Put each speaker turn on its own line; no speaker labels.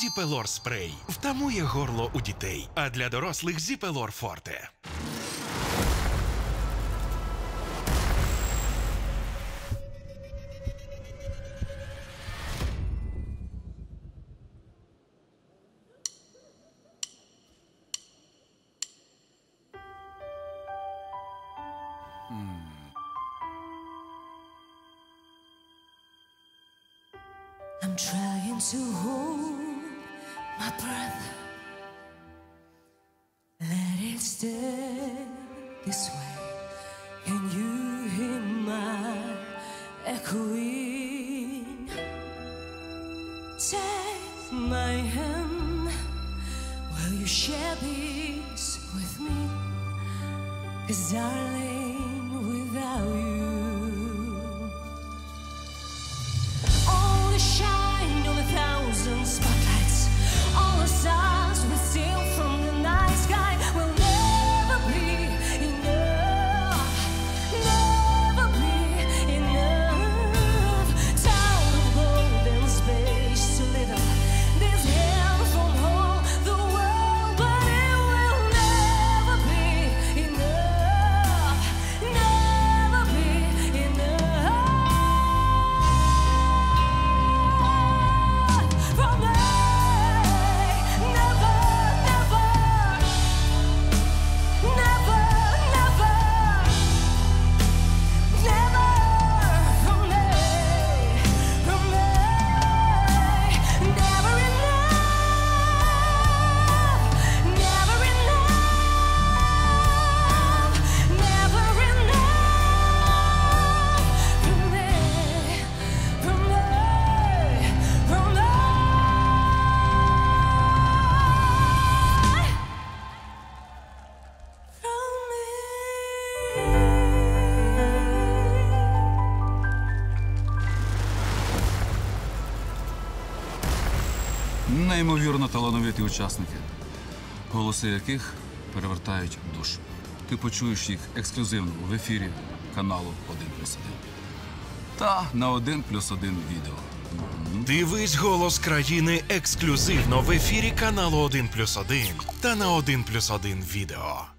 Зіпелор спрей втамує горло у дітей, а для дорослих Зіпелор Форте.
I'm trying to hold my breath. Let it stay this way. Can you hear my echoing? Take my hand. Will you share this with me? 'Cause darling, without you, shine on a thousand spotlights. All the stars we steal from the night sky will never be enough. Never be enough. Town of golden space to lit up this hell from all the world, but it will never be enough. Never be enough.
Неймовірно талановиті учасники, голоси яких перевертають душу. Ти почуєш їх ексклюзивно в ефірі каналу 1+1. Та на 1+1 відео.
Дивись «Голос країни» ексклюзивно в ефірі каналу 1+1 та на 1+1 відео.